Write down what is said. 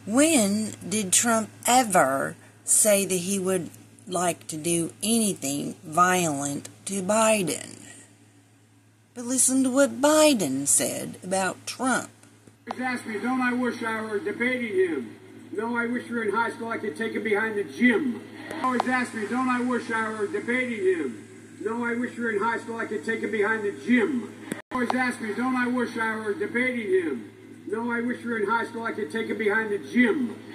When did Trump ever say that he would like to do anything violent to Biden? But listen to what Biden said about Trump. He asked me, don't I wish I were debating him? No, I wish we were in high school, I could take him behind the gym. He always asked me, don't I wish I were debating him? No, I wish we were in high school, I could take him behind the gym. He always asked me, don't I wish I were debating him? No, I wish we were in high school, I could take him behind the gym.